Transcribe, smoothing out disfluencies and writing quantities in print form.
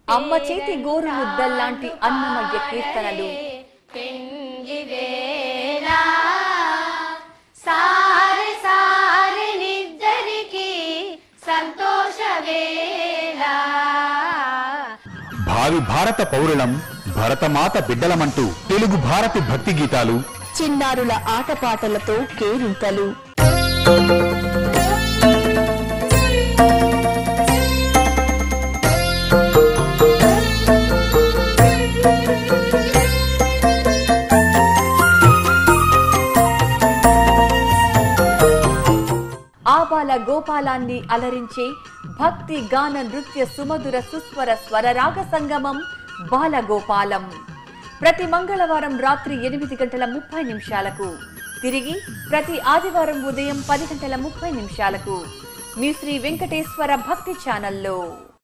అమ్మ చేతి గోరు ముద్దల్లాంటి అన్నమయ్య కీర్తనలు, భావి భారత పౌరులం, భరతమాత బిడ్డలమంటూ తెలుగు భారతి భక్తి గీతాలు, చిన్నారుల ఆటపాటలతో కేరింతలు. ఆబాల గోపాలాన్ని అలరించే భక్తి గాన నృత్య సుమధుర సుస్వర స్వరరాగ సంగమం బాలగోపాలం. ప్రతి మంగళవారం రాత్రి 8:30 తిరిగి ప్రతి ఆదివారం ఉదయం 10:30 మీ శ్రీ వెంకటేశ్వర భక్తి ఛానల్లో.